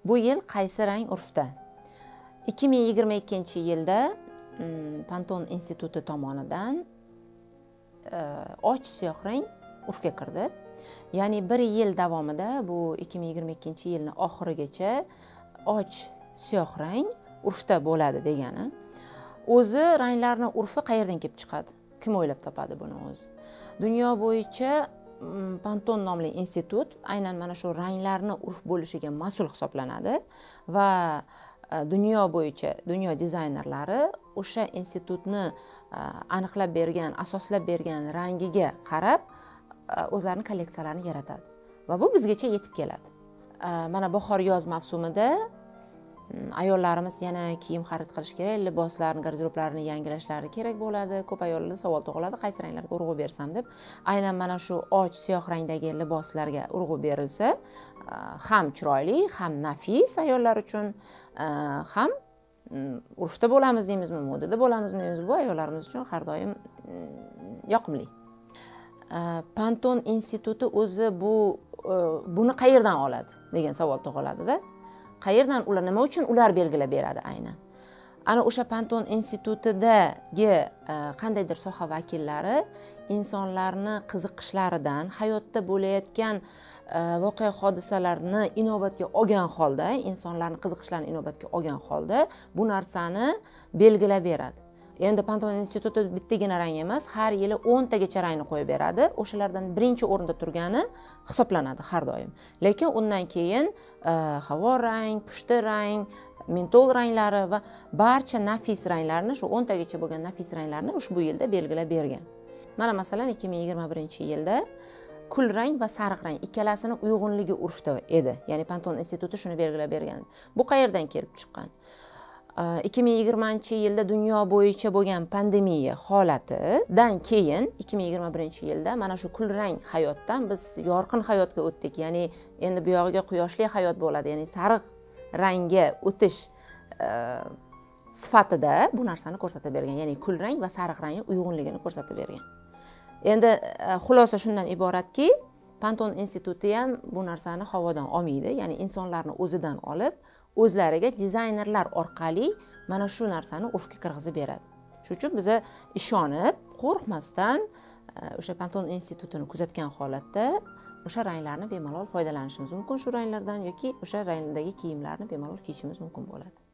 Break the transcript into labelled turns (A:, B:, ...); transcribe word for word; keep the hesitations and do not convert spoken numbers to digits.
A: Bu yil qaysi rang urfda? ikki ming yigirma ikkinchi yilda Pantone instituti tomonidan och siyoh rang urfga kirdi. Ya'ni bir yil davomida bu ikki ming yigirma ikkinchi yilning oxirigacha och siyoh rang urfda bo'ladi degani. O'zi ranglarning urfi qayerdan kelib chiqadi? Kim o'ylab topadi buni o'zi? Dunyo bo'yicha Pantone nomli institut aynan mana shu ranglarni urf bo'lishiga mas'ul hisoblanadi va dunyo bo'yicha dunyo dizaynerlari o'sha institutni aniqlab bergan, asoslab bergan rangiga qarab o'zlarining kolleksiyalarini yaratadi va bu bizgacha yetib keladi. Mana bahor yoz mavsumida ayollarimiz yana kiyim xarid qilish kerak, liboslarni, garderoblarini yangilashlari kerak bo'ladi. Ko'p ayollar savol tug'iladi, qaysi ranglarga urg'u bersam deb. Aynan mana shu och siyoh rangdagi liboslarga urg'u berilsa, ham chiroyli, ham nafis ayollar uchun, ham urfda bo'lamiz deymizmi, modada bo'lamiz deymizmi, bu ayollarimiz uchun har doim yoqimli. Pantone instituti o'zi bu buni qayerdan oladi degan savol tug'iladi-da. Qayerdan ular, nima uchun ular belgilab beradi aynan? Ana o'sha Pantone institutidagi qandaydir soha vakillari insonlarni qiziqishlaridan, hayotda bo'layotgan voqea hodisalarni inobatga olgan holda, insonlarning qiziqishlarini inobatga olgan holda bu narsani belgilab beradi. Endi Pantone instituti bittagina rang emas, har yili o'ntagacha rangni qo'yib beradi. O'shalardan birinchi o'rinda turgani hisoblanadi har doim. Lekin undan keyin havo rang, pushti rang, mentol ranglari va barcha nafis ranglarni, shu o'ntagacha bo'lgan nafis ranglarni ushbu yilda belgilab bergan. Mana masalan ikki ming yigirma birinchi yilda kul rang va sariq rang ikkalasini uyg'unligi urfda edi. Ya'ni Pantone instituti shuni belgilab bergan. Bu qayerdan kelib chiqqan? ikki ming yigirmanchi yilda dunyo bo'yicha bo'lgan pandemiya holatidan keyin ikki ming yigirma birinchi yilda mana shu kul rang hayotdan biz yorqin hayotga o'tdik. Ya'ni endi bu yog'iga quyoshli hayot bo'ladi. Ya'ni sariq rangga o'tish sifatida bu narsani ko'rsatib bergan. Ya'ni kul rang va sariq rangning uyg'unligini ko'rsatib bergan. Endi xulosa shundan iboratki, Pantone instituti ham bu narsani havodan olmaydi. Ya'ni insonlarni o'zidan olib, o'zlariga dizaynerlar orqali mana shu narsani urfga kirgizib beradi. Shuning uchun biz ishonib, qo'rqmasdan o'sha Pantone institutini kuzatgan holatda o'sha ranglarni bemalol foydalanishimiz mumkin, shu ranglardan yoki o'sha rangdagi kiyimlarni bemalol kiyishimiz mumkin bo'ladi.